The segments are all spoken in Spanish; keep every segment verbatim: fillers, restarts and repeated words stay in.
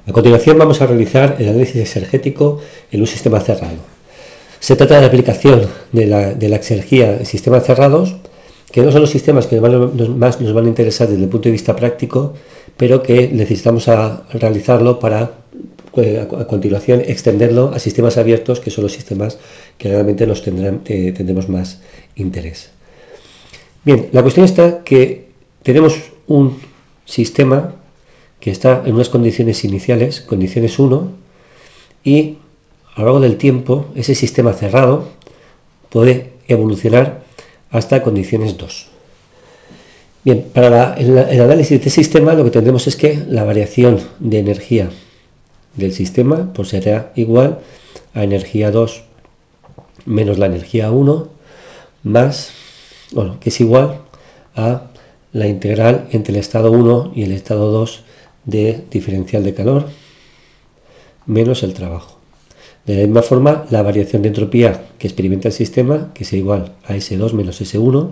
A continuación vamos a realizar el análisis exergético en un sistema cerrado. Se trata de la aplicación de la, de la exergía en sistemas cerrados, que no son los sistemas que más nos van a interesar desde el punto de vista práctico, pero que necesitamos a realizarlo para a continuación extenderlo a sistemas abiertos, que son los sistemas que realmente nos tendrán, eh, tendremos más interés. Bien, la cuestión está que tenemos un sistema que está en unas condiciones iniciales, condiciones uno, y a lo largo del tiempo ese sistema cerrado puede evolucionar hasta condiciones dos. Bien, para la, el, el análisis de este sistema lo que tendremos es que la variación de energía del sistema pues será igual a energía dos menos la energía uno más, bueno, que es igual a la integral entre el estado uno y el estado dos de diferencial de calor menos el trabajo. De la misma forma, la variación de entropía que experimenta el sistema, que es igual a ese dos menos ese uno,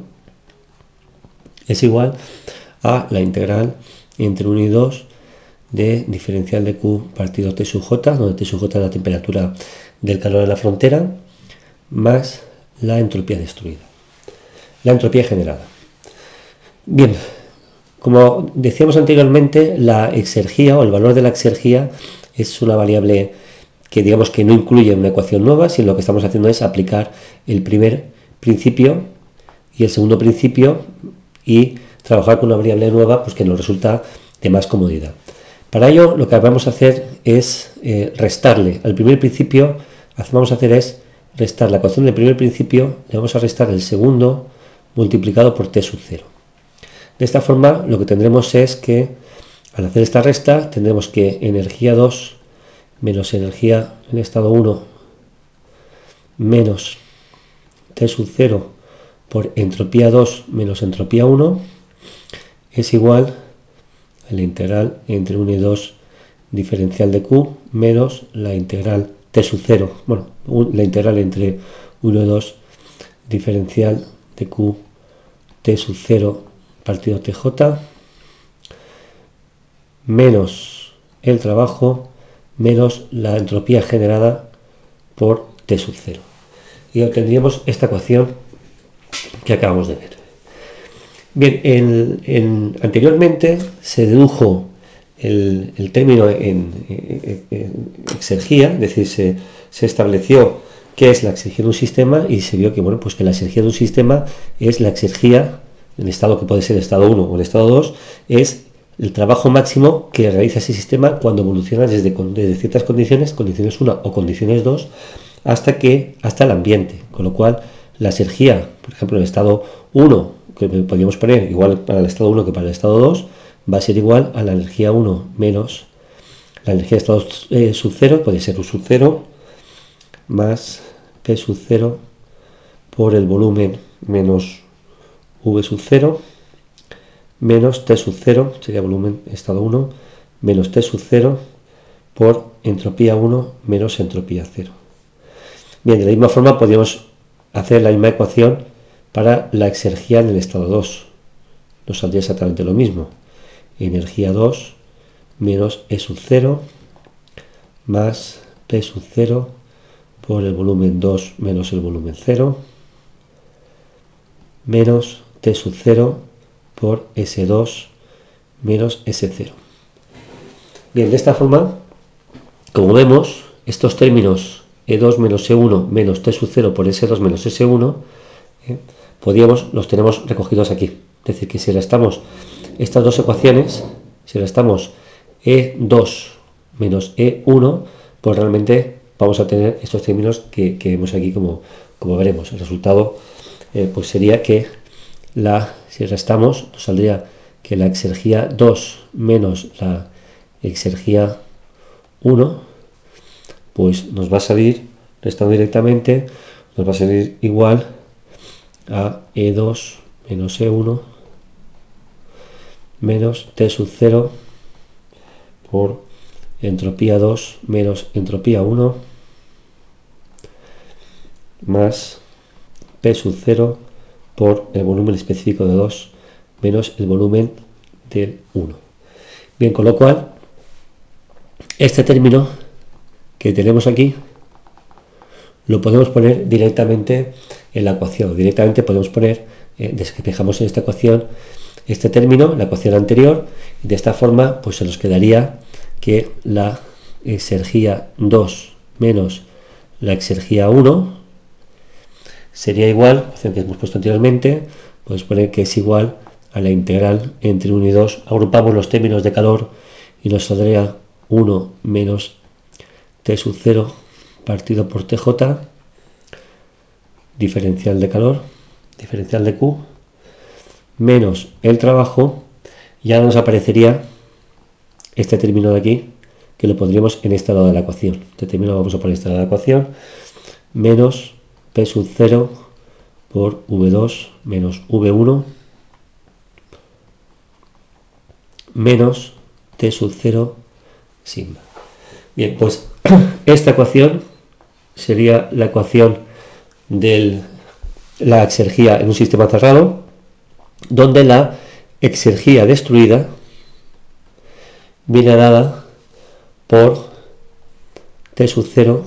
es igual a la integral entre uno y dos de diferencial de Q partido T sub J, donde T sub J es la temperatura del calor en la frontera, más la entropía destruida, la entropía generada. Bien, como decíamos anteriormente, la exergía o el valor de la exergía es una variable que digamos que no incluye una ecuación nueva, sino lo que estamos haciendo es aplicar el primer principio y el segundo principio y trabajar con una variable nueva pues que nos resulta de más comodidad. Para ello lo que vamos a hacer es eh, restarle al primer principio, lo que vamos a hacer es restar la ecuación del primer principio, le vamos a restar el segundo multiplicado por t sub cero. De esta forma lo que tendremos es que al hacer esta resta tendremos que energía dos menos energía en estado uno menos t sub cero por entropía dos menos entropía uno es igual a la integral entre uno y dos diferencial de Q menos la integral t sub cero, bueno, la integral entre uno y dos diferencial de Q t sub cero partido tj menos el trabajo menos la entropía generada por t sub cero. Y obtendríamos esta ecuación que acabamos de ver. Bien, en, en, anteriormente se dedujo el, el término en, en, en exergía, es decir, se, se estableció qué es la exergía de un sistema y se vio que, bueno, pues que la exergía de un sistema es la exergía, el estado que puede ser el estado uno o el estado dos, es el trabajo máximo que realiza ese sistema cuando evoluciona desde, desde ciertas condiciones, condiciones uno o condiciones dos, hasta, que, hasta el ambiente, con lo cual la exergía, por ejemplo, en el estado uno, que podríamos poner igual para el estado uno que para el estado dos, va a ser igual a la energía uno menos la energía de estado eh, sub cero, puede ser U sub cero, más P sub cero por el volumen menos V sub cero, menos T sub cero, sería volumen estado uno, menos T sub cero por entropía uno menos entropía cero. Bien, de la misma forma podríamos hacer la misma ecuación para la exergía en el estado dos. Nos saldría exactamente lo mismo. Energía dos menos E sub cero más P sub cero por el volumen dos menos el volumen cero menos T sub cero por S dos menos S cero. Bien, de esta forma, como vemos, estos términos E dos menos E uno menos T sub cero por S dos menos S uno, ¿eh? podríamos, los tenemos recogidos aquí. Es decir, que si restamos estas dos ecuaciones, si restamos E dos menos E uno, pues realmente vamos a tener estos términos que, que vemos aquí como, como veremos. El resultado eh, pues sería que la, si restamos, nos saldría que la exergía dos menos la exergía uno, pues nos va a salir, restando directamente, nos va a salir igual a E dos menos E uno menos T sub cero por entropía dos menos entropía uno más P sub cero por el volumen específico de dos menos el volumen del uno. Bien, con lo cual este término que tenemos aquí lo podemos poner directamente en la ecuación. Directamente podemos poner, eh, despejamos en esta ecuación este término, la ecuación anterior, y de esta forma pues se nos quedaría que la exergía dos menos la exergía uno sería igual, opción que hemos puesto anteriormente, podemos poner que es igual a la integral entre uno y dos. Agrupamos los términos de calor y nos saldría uno menos T sub cero partido por T J, diferencial de calor, diferencial de Q, menos el trabajo, y ahora nos aparecería este término de aquí, que lo pondríamos en este lado de la ecuación. Este término lo vamos a poner en este lado de la ecuación, menos P sub cero por V dos menos V uno, menos T sub cero sigma. Bien, pues esta ecuación sería la ecuación de la exergía en un sistema cerrado, donde la exergía destruida viene dada por T sub cero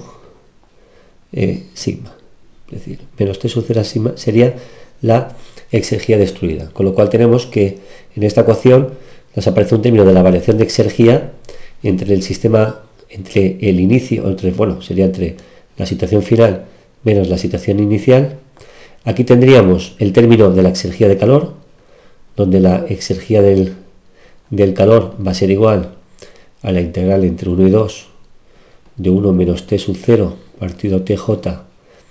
eh, sigma. Es decir, menos T sub cero sigma sería la exergía destruida. Con lo cual tenemos que en esta ecuación nos aparece un término de la variación de exergía entre el sistema, entre el inicio, entre, bueno, sería entre la situación final menos la situación inicial. Aquí tendríamos el término de la exergía de calor, donde la exergía del, del calor va a ser igual a la integral entre uno y dos de uno menos T sub cero partido T J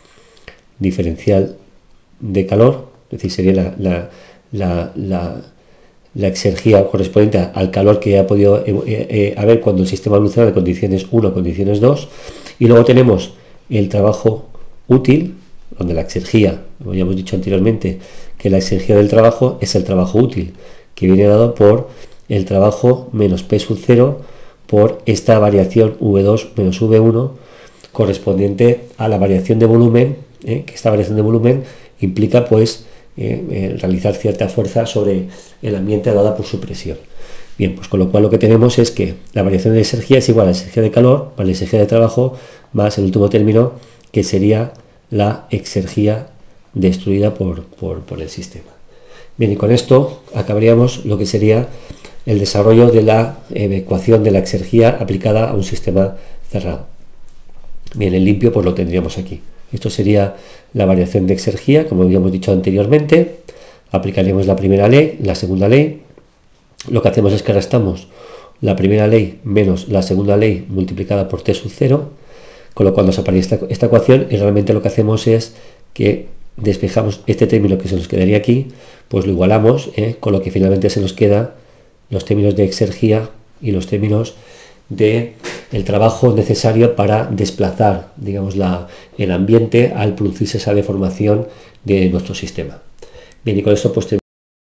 diferencial de calor, es decir, sería la, la, la, la, la exergía correspondiente al calor que ha podido eh, eh, haber cuando el sistema evoluciona de condiciones uno a condiciones dos, y luego tenemos el trabajo útil, donde la exergía, como ya hemos dicho anteriormente, que la exergía del trabajo es el trabajo útil, que viene dado por el trabajo menos P sub cero por esta variación V dos menos V uno correspondiente a la variación de volumen, eh, que esta variación de volumen implica pues eh, eh, realizar cierta fuerza sobre el ambiente dada por su presión. Bien, pues con lo cual lo que tenemos es que la variación de exergía es igual a la exergía de calor más la exergía de trabajo más el último término, que sería la exergía destruida por, por, por el sistema. Bien, y con esto acabaríamos lo que sería el desarrollo de la eh, ecuación de la exergía aplicada a un sistema cerrado. Bien, el limpio pues lo tendríamos aquí. Esto sería la variación de exergía, como habíamos dicho anteriormente. Aplicaríamos la primera ley, la segunda ley. Lo que hacemos es que restamos la primera ley menos la segunda ley multiplicada por T sub cero, con lo cual nos aparece esta, esta ecuación, y realmente lo que hacemos es que despejamos este término que se nos quedaría aquí, pues lo igualamos, ¿eh? con lo que finalmente se nos queda los términos de exergía y los términos de el trabajo necesario para desplazar, digamos, la, el ambiente al producirse esa deformación de nuestro sistema. Bien, y con esto pues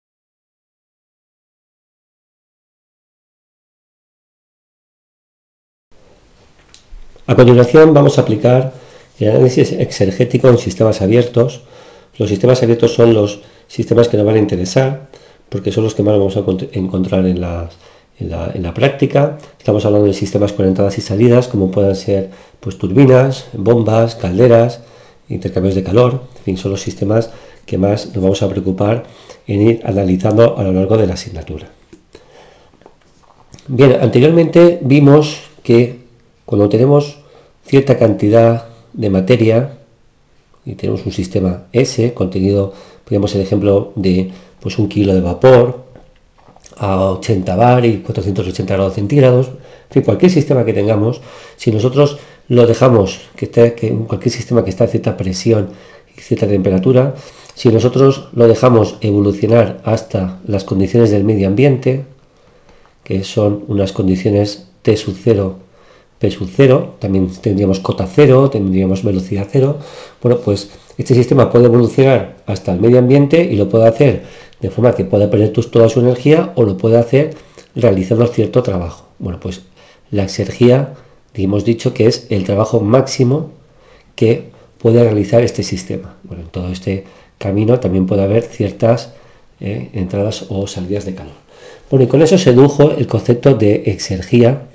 a continuación vamos a aplicar el análisis exergético en sistemas abiertos. Los sistemas abiertos son los sistemas que nos van a interesar, porque son los que más vamos a encontrar en la, en la, en la práctica. Estamos hablando de sistemas con entradas y salidas, como puedan ser pues, turbinas, bombas, calderas, intercambios de calor. En fin, son los sistemas que más nos vamos a preocupar en ir analizando a lo largo de la asignatura. Bien, anteriormente vimos que cuando tenemos cierta cantidad de materia y tenemos un sistema S contenido, ponemos el ejemplo de pues un kilo de vapor a ochenta bar y cuatrocientos ochenta grados centígrados, en fin, cualquier sistema que tengamos, si nosotros lo dejamos, que esté, que cualquier sistema que está a cierta presión y cierta temperatura, si nosotros lo dejamos evolucionar hasta las condiciones del medio ambiente, que son unas condiciones T sub cero, P sub cero, también tendríamos cota cero, tendríamos velocidad cero. Bueno, pues este sistema puede evolucionar hasta el medio ambiente y lo puede hacer de forma que pueda perder toda su energía, o lo puede hacer realizando cierto trabajo. Bueno, pues la exergía, hemos dicho que es el trabajo máximo que puede realizar este sistema. Bueno, en todo este camino también puede haber ciertas eh, entradas o salidas de calor. Bueno, y con eso se dedujo el concepto de exergía,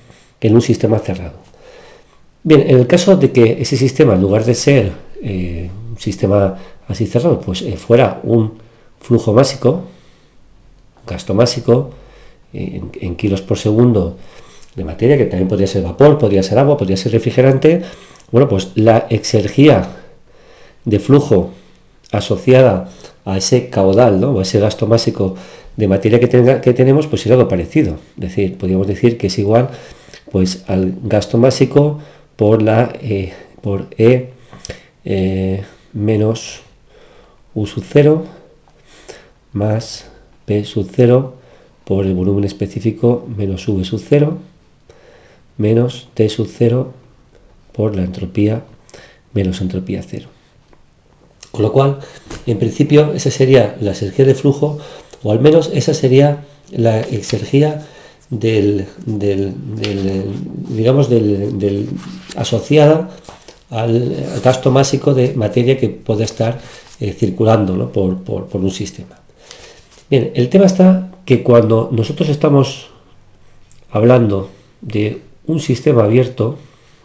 en un sistema cerrado. Bien, en el caso de que ese sistema, en lugar de ser eh, un sistema así cerrado, pues eh, fuera un flujo másico, gasto másico, eh, en, en kilos por segundo de materia, que también podría ser vapor, podría ser agua, podría ser refrigerante, bueno, pues la exergía de flujo asociada a ese caudal, ¿no?, o a ese gasto másico de materia que, tenga, que tenemos, pues es algo parecido. Es decir, podríamos decir que es igual pues al gasto másico por la eh, por E eh, menos U sub cero más P sub cero por el volumen específico menos V sub cero menos T sub cero por la entropía menos entropía cero. Con lo cual, en principio, esa sería la exergía de flujo, o al menos esa sería la exergía del, del, del digamos, del, del, asociada al, al gasto másico de materia que puede estar eh, circulando, ¿no?, por, por, por un sistema. Bien, el tema está que cuando nosotros estamos hablando de un sistema abierto,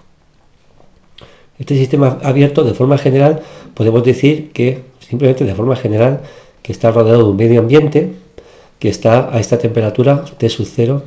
este sistema abierto, de forma general, podemos decir que, simplemente de forma general, que está rodeado de un medio ambiente, que está a esta temperatura T sub cero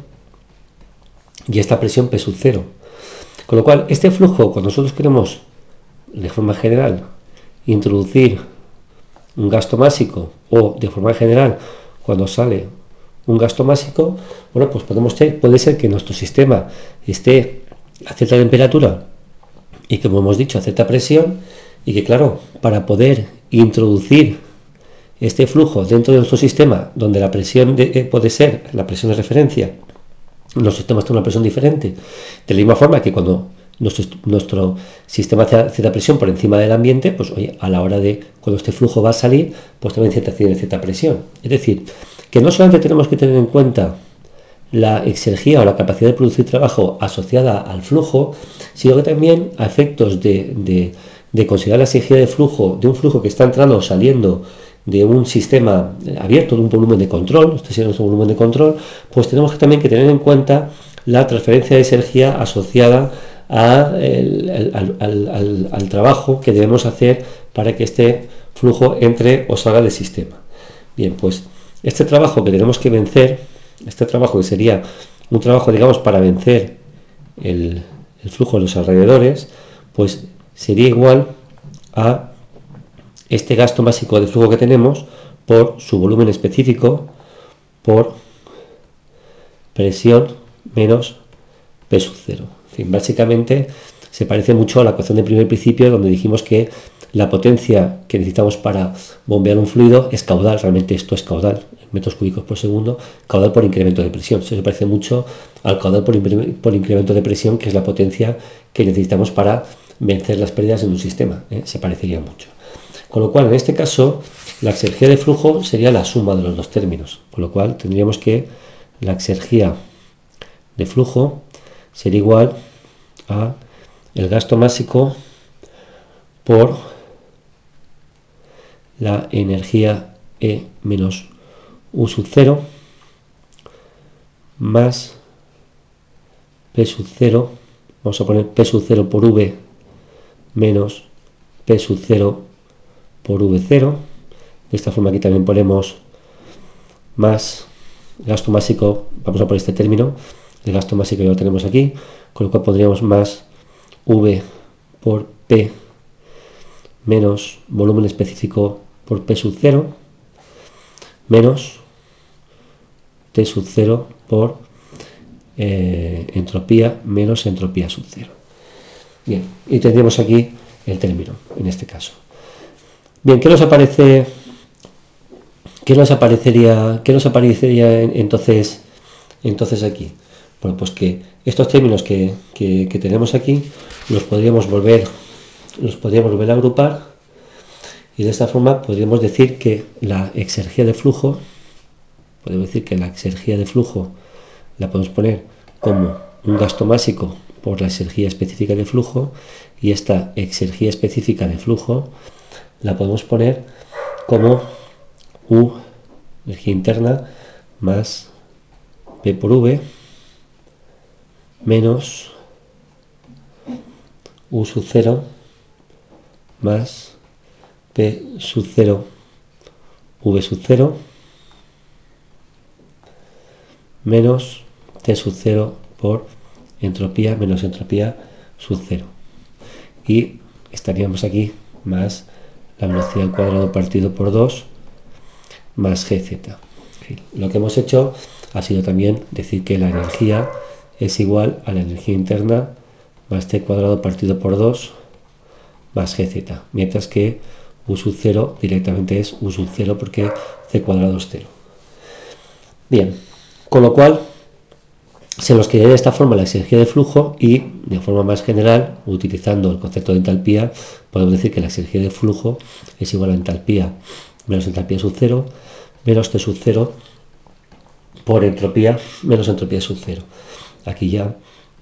y esta presión P sub cero. Con lo cual, este flujo, cuando nosotros queremos, de forma general, introducir un gasto másico, o de forma general, cuando sale un gasto másico, bueno, pues podemos ter, puede ser que nuestro sistema esté a cierta temperatura y, como hemos dicho, a cierta presión, y que, claro, para poder introducir este flujo dentro de nuestro sistema, donde la presión de, eh, puede ser la presión de referencia, los sistemas tienen una presión diferente, de la misma forma que cuando nuestro, nuestro sistema hace cierta presión por encima del ambiente, pues oye, a la hora de cuando este flujo va a salir, pues también cierta, tiene cierta presión. Es decir, que no solamente tenemos que tener en cuenta la exergía o la capacidad de producir trabajo asociada al flujo, sino que también a efectos de, de, de considerar la exergía de flujo de un flujo que está entrando o saliendo de un sistema abierto, de un volumen de control, este sería nuestro volumen de control, pues tenemos que también que tener en cuenta la transferencia de exergía asociada a el, al, al, al, al trabajo que debemos hacer para que este flujo entre o salga del sistema. Bien, pues este trabajo que tenemos que vencer, este trabajo que sería un trabajo, digamos, para vencer el, el flujo de los alrededores, pues sería igual a este gasto másico de flujo que tenemos por su volumen específico por presión menos P sub cero. En fin, básicamente se parece mucho a la ecuación de primer principio, donde dijimos que la potencia que necesitamos para bombear un fluido es caudal. Realmente esto es caudal, metros cúbicos por segundo, caudal por incremento de presión. Eso se parece mucho al caudal por, por incremento de presión, que es la potencia que necesitamos para vencer las pérdidas en un sistema, ¿eh? Se parecería mucho. Con lo cual, en este caso, la exergía de flujo sería la suma de los dos términos. Con lo cual, tendríamos que la exergía de flujo sería igual a el gasto másico por la energía E menos U sub cero más P sub cero, vamos a poner P sub cero por V menos P sub cero por V cero. De esta forma aquí también ponemos más gasto másico, vamos a poner este término, el gasto másico ya lo tenemos aquí, con lo cual pondríamos más V por P menos volumen específico por P sub cero menos T sub cero por eh, entropía menos entropía sub cero. Bien, y tendríamos aquí el término en este caso. Bien, ¿qué nos aparece? ¿Qué nos aparecería? ¿Qué nos aparecería entonces, entonces aquí? Bueno, pues que estos términos que, que, que tenemos aquí los podríamos volver, los podríamos volver a agrupar, y de esta forma podríamos decir que la exergía de flujo, podemos decir que la exergía de flujo la podemos poner como un gasto másico por la exergía específica de flujo, y esta exergía específica de flujo la podemos poner como U, energía interna, más P por V menos U sub cero más P sub cero V sub cero menos T sub cero por entropía menos entropía sub cero. Y estaríamos aquí más la velocidad al cuadrado partido por dos más Gz. Lo que hemos hecho ha sido también decir que la energía es igual a la energía interna más T cuadrado partido por dos más Gz, mientras que U sub cero directamente es U sub cero porque C cuadrado es cero. Bien, con lo cual se nos queda de esta forma la exergia de flujo y, de forma más general, utilizando el concepto de entalpía, podemos decir que la exergia de flujo es igual a entalpía menos entalpía sub cero menos T sub cero por entropía menos entropía sub cero. Aquí ya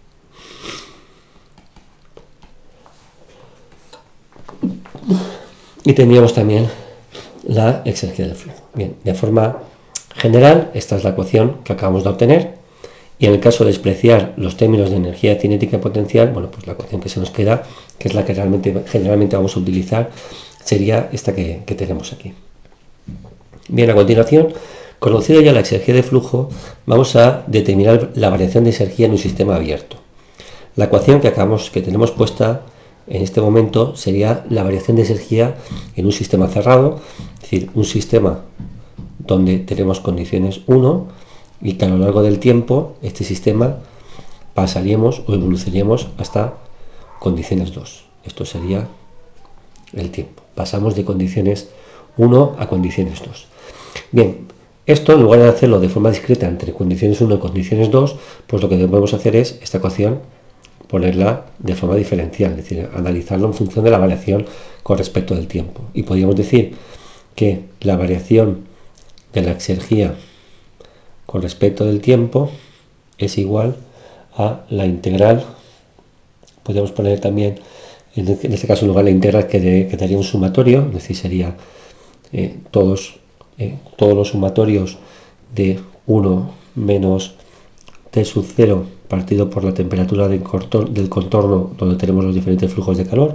y tendríamos también la exergia del flujo. Bien, de forma general, esta es la ecuación que acabamos de obtener. Y en el caso de despreciar los términos de energía cinética y potencial, bueno, pues la ecuación que se nos queda, que es la que realmente generalmente vamos a utilizar, sería esta que, que tenemos aquí. Bien, a continuación, conocido ya la exergia de flujo, vamos a determinar la variación de exergia en un sistema abierto. La ecuación que acabamos, que tenemos puesta en este momento sería la variación de exergia en un sistema cerrado, es decir, un sistema donde tenemos condiciones uno y que a lo largo del tiempo este sistema pasaríamos o evolucionaríamos hasta condiciones dos. Esto sería el tiempo. Pasamos de condiciones uno a condiciones dos. Bien, esto en lugar de hacerlo de forma discreta entre condiciones uno y condiciones dos, pues lo que debemos hacer es esta ecuación ponerla de forma diferencial, es decir, analizarlo en función de la variación con respecto del tiempo. Y podríamos decir que la variación de la exergia con respecto del tiempo es igual a la integral, podríamos poner también en este caso en lugar de la integral que, de, que daría un sumatorio, es decir, sería eh, todos, eh, todos los sumatorios de uno menos T sub cero partido por la temperatura del contorno, del contorno donde tenemos los diferentes flujos de calor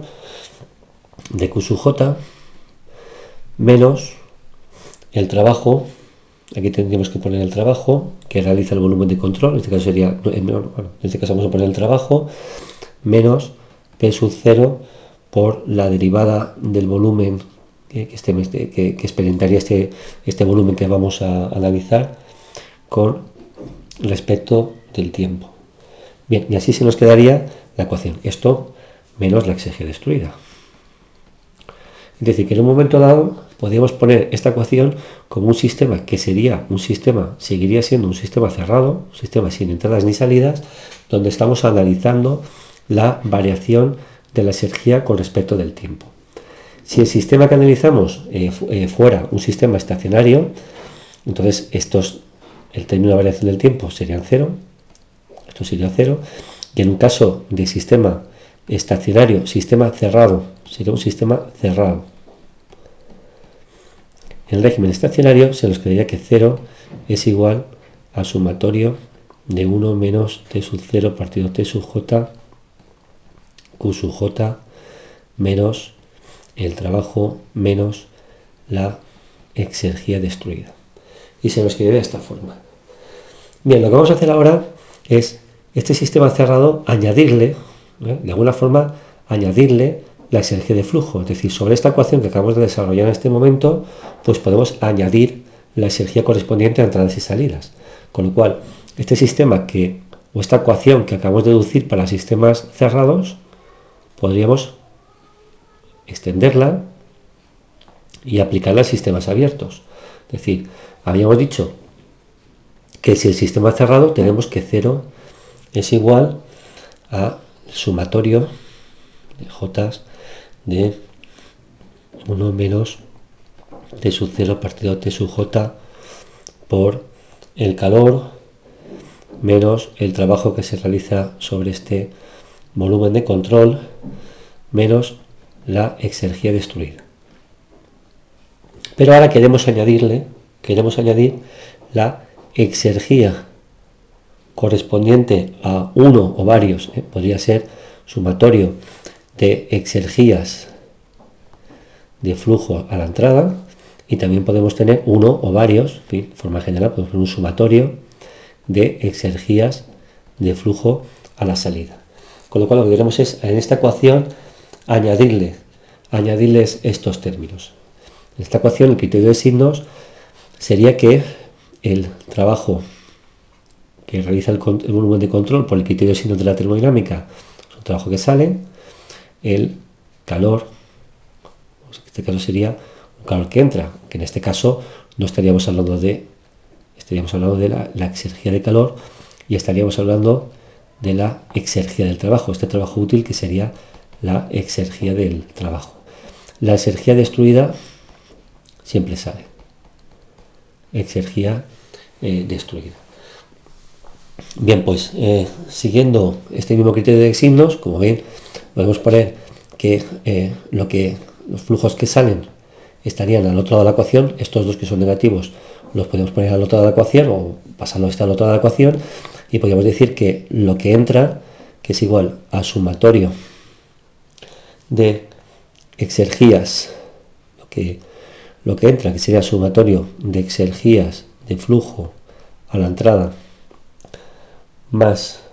de Q sub J menos el trabajo. Aquí tendríamos que poner el trabajo que realiza el volumen de control, en este caso sería, bueno, en este caso vamos a poner el trabajo, menos P sub cero por la derivada del volumen que, que, este, que, que experimentaría este, este volumen que vamos a analizar con respecto del tiempo. Bien, y así se nos quedaría la ecuación, esto menos la exergia destruida. Es decir, que en un momento dado podríamos poner esta ecuación como un sistema que sería un sistema, seguiría siendo un sistema cerrado, un sistema sin entradas ni salidas, donde estamos analizando la variación de la exergia con respecto del tiempo. Si el sistema que analizamos eh, eh, fuera un sistema estacionario, entonces estos, el término de variación del tiempo serían cero, esto sería cero, y en un caso de sistema estacionario, sistema cerrado, sería un sistema cerrado. En el régimen estacionario se nos quedaría que cero es igual al sumatorio de uno menos T sub cero partido T sub J, Q sub J, menos el trabajo menos la exergia destruida. Y se nos quedaría de esta forma. Bien, lo que vamos a hacer ahora es este sistema cerrado añadirle, ¿eh? de alguna forma, añadirle la exergia de flujo. Es decir, sobre esta ecuación que acabamos de desarrollar en este momento, pues podemos añadir la exergia correspondiente a entradas y salidas. Con lo cual, este sistema que, o esta ecuación que acabamos de deducir para sistemas cerrados, podríamos extenderla y aplicarla a sistemas abiertos. Es decir, habíamos dicho que si el sistema es cerrado, tenemos que cero es igual a sumatorio de J de uno menos T sub cero partido T sub J por el calor menos el trabajo que se realiza sobre este volumen de control menos la exergia destruida. Pero ahora queremos añadirle, queremos añadir la exergia correspondiente a uno o varios, ¿eh? podría ser sumatorio de exergías de flujo a la entrada, y también podemos tener uno o varios, en fin, de forma general podemos tener un sumatorio de exergías de flujo a la salida. Con lo cual lo que queremos es en esta ecuación añadirle, añadirles estos términos. En esta ecuación el criterio de signos sería que el trabajo que realiza el, el volumen de control por el criterio de signos de la termodinámica es un trabajo que sale, el calor, pues en este caso sería un calor que entra, que en este caso no estaríamos hablando de, estaríamos hablando de la, la exergía de calor y estaríamos hablando de la exergía del trabajo, este trabajo útil que sería la exergía del trabajo. La exergía destruida siempre sale, exergía eh, destruida. Bien, pues eh, siguiendo este mismo criterio de signos, como ven, podemos poner que, eh, lo que los flujos que salen estarían al otro lado de la ecuación, estos dos que son negativos los podemos poner al otro lado de la ecuación o pasarlo este al otro lado de la ecuación, y podríamos decir que lo que entra, que es igual a sumatorio de exergías, lo que, lo que entra, que sería sumatorio de exergías de flujo a la entrada, más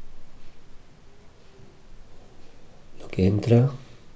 lo que entra,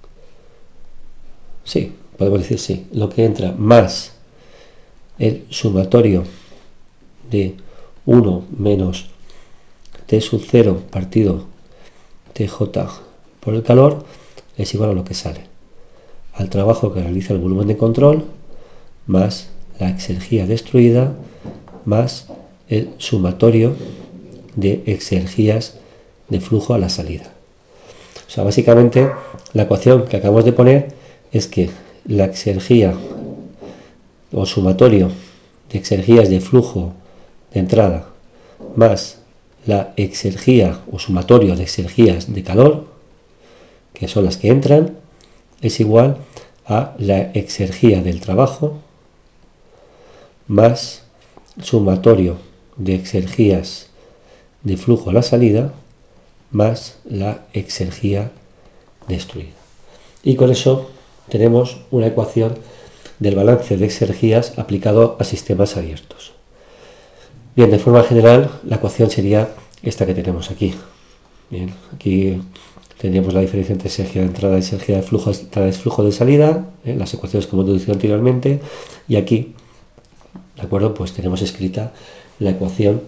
sí, podemos decir sí, lo que entra más el sumatorio de uno menos T sub cero partido Tj por el calor es igual a lo que sale, al trabajo que realiza el volumen de control más la exergía destruida más el sumatorio de exergías de flujo a la salida. O sea, básicamente la ecuación que acabamos de poner es que la exergía o sumatorio de exergías de flujo de entrada más la exergía o sumatorio de exergías de calor, que son las que entran, es igual a la exergía del trabajo más sumatorio de exergías de flujo a la salida más la exergía destruida. Y con eso tenemos una ecuación del balance de exergías aplicado a sistemas abiertos. Bien, de forma general, la ecuación sería esta que tenemos aquí. Bien, aquí tendríamos la diferencia entre exergía de entrada y exergía de flujo, de flujo de salida, ¿eh? Las ecuaciones que hemos deducido anteriormente, y aquí, ¿de acuerdo? Pues tenemos escrita la ecuación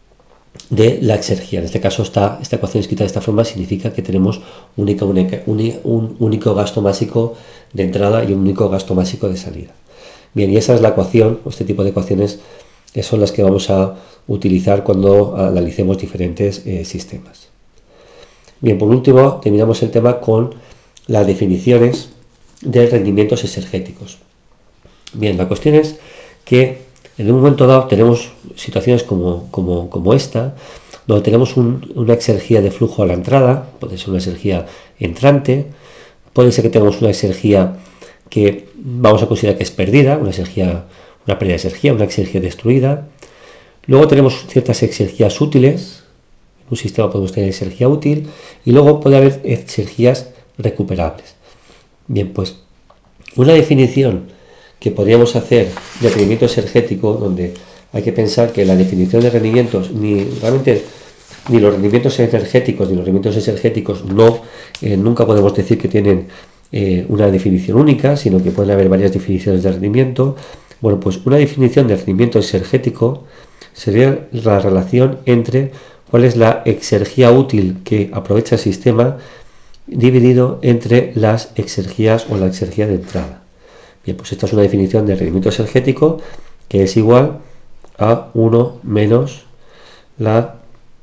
de la exergía. En este caso, esta, esta ecuación escrita de esta forma significa que tenemos única, única, un, un único gasto másico de entrada y un único gasto másico de salida. Bien, y esa es la ecuación, o este tipo de ecuaciones son las que vamos a utilizar cuando analicemos diferentes eh, sistemas. Bien, por último, terminamos el tema con las definiciones de rendimientos exergéticos. Bien, la cuestión es que en un momento dado tenemos situaciones como, como, como esta, donde tenemos un, una exergía de flujo a la entrada, puede ser una exergía entrante, puede ser que tengamos una exergía que vamos a considerar que es perdida, una exergía, una pérdida de exergía, una exergía destruida. Luego tenemos ciertas exergías útiles, en un sistema podemos tener exergía útil, y luego puede haber exergías recuperables. Bien, pues una definición que podríamos hacer de rendimiento exergético, donde hay que pensar que la definición de rendimientos, ni realmente ni los rendimientos energéticos ni los rendimientos exergéticos no, eh, nunca podemos decir que tienen eh, una definición única, sino que pueden haber varias definiciones de rendimiento. Bueno, pues una definición de rendimiento exergético sería la relación entre cuál es la exergía útil que aprovecha el sistema dividido entre las exergías o la exergía de entrada. Bien, pues esta es una definición de rendimiento exergético que es igual a uno menos la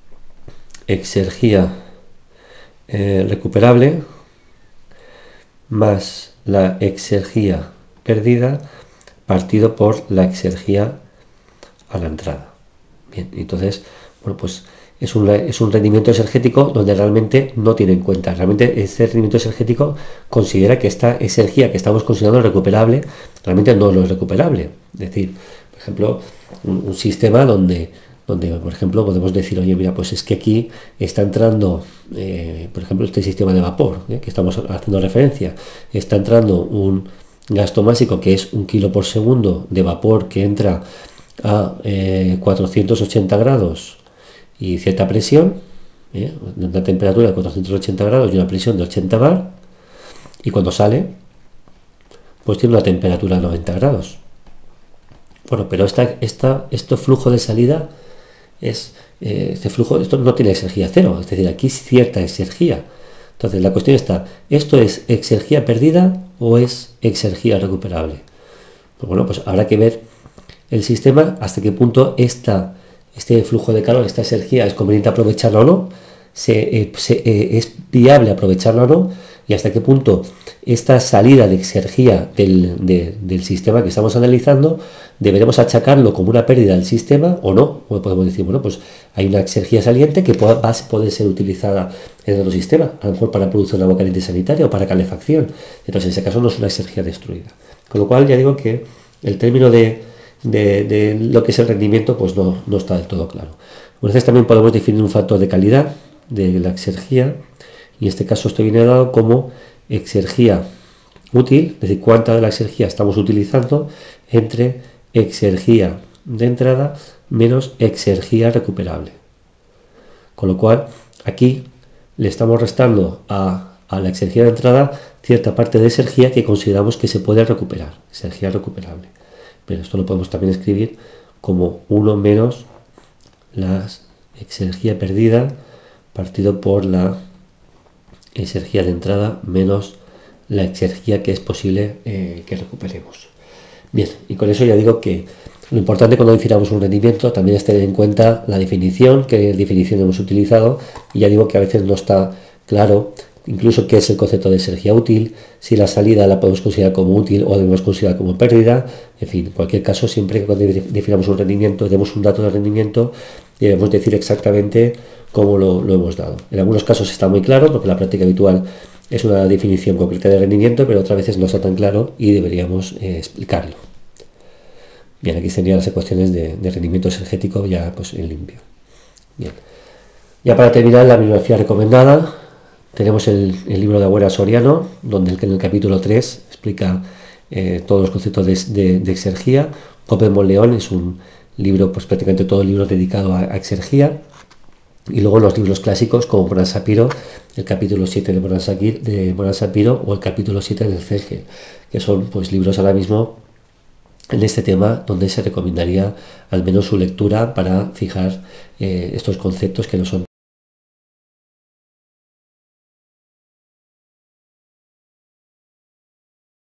exergía eh, recuperable más la exergía perdida partido por la exergía a la entrada. Bien, entonces, bueno, pues es un, es un rendimiento exergético donde realmente no tiene en cuenta. Realmente este rendimiento exergético considera que esta exergía que estamos considerando recuperable, realmente no lo es recuperable. Es decir, por ejemplo, un, un sistema donde, donde, por ejemplo, podemos decir, oye, mira, pues es que aquí está entrando, eh, por ejemplo, este sistema de vapor, ¿eh? que estamos haciendo referencia, está entrando un gasto másico que es un kilo por segundo de vapor que entra a eh, cuatrocientos ochenta grados y cierta presión, ¿eh? una temperatura de cuatrocientos ochenta grados y una presión de ochenta bar, y cuando sale, pues tiene una temperatura de noventa grados. Bueno, pero esta, esta, este flujo de salida es, eh, este flujo, esto no tiene exergía cero, es decir, aquí es cierta exergía. Entonces la cuestión está, ¿esto es exergía perdida o es exergía recuperable? Pues bueno, pues habrá que ver el sistema hasta qué punto esta, este flujo de calor, esta exergía es conveniente aprovecharla o no, se, eh, se, eh, es viable aprovecharla o no, y hasta qué punto esta salida de exergía del, de, del sistema que estamos analizando deberemos achacarlo como una pérdida del sistema o no. O podemos decir, bueno, pues hay una exergía saliente que pueda, va, puede ser utilizada en otro sistema, a lo mejor para producción de agua caliente sanitaria o para calefacción. Entonces, en ese caso no es una exergía destruida. Con lo cual, ya digo que el término de, de, de lo que es el rendimiento, pues no, no está del todo claro. A veces también podemos definir un factor de calidad de la exergía, y en este caso esto viene dado como exergía útil, es decir, cuánta de la exergía estamos utilizando entre exergía de entrada menos exergía recuperable. Con lo cual, aquí le estamos restando a, a la exergía de entrada cierta parte de exergía que consideramos que se puede recuperar, exergía recuperable. Pero esto lo podemos también escribir como uno menos la exergía perdida partido por la exergía de entrada menos la exergía que es posible eh, que recuperemos. Bien, y con eso ya digo que lo importante cuando definamos un rendimiento también es tener en cuenta la definición, qué definición hemos utilizado, y ya digo que a veces no está claro incluso qué es el concepto de exergía útil, si la salida la podemos considerar como útil o debemos considerar como pérdida. En fin, en cualquier caso, siempre que cuando definamos un rendimiento, demos un dato de rendimiento, debemos decir exactamente cómo lo, lo hemos dado. En algunos casos está muy claro, porque la práctica habitual es una definición concreta de rendimiento, pero otras veces no está tan claro y deberíamos eh, explicarlo. Bien, aquí serían las ecuaciones de, de rendimiento energético ya pues en limpio. Bien. Ya para terminar, la bibliografía recomendada, tenemos el, el libro de Agüera Soriano, donde el, en el capítulo tres explica eh, todos los conceptos de, de, de exergía. Open León es un libro, pues prácticamente todo el libro dedicado a, a exergía. Y luego los libros clásicos como Morán Sapiro, el capítulo siete de Morán, de Morán Sapiro o el capítulo siete del C G, que son pues libros ahora mismo en este tema donde se recomendaría al menos su lectura para fijar eh, estos conceptos que no son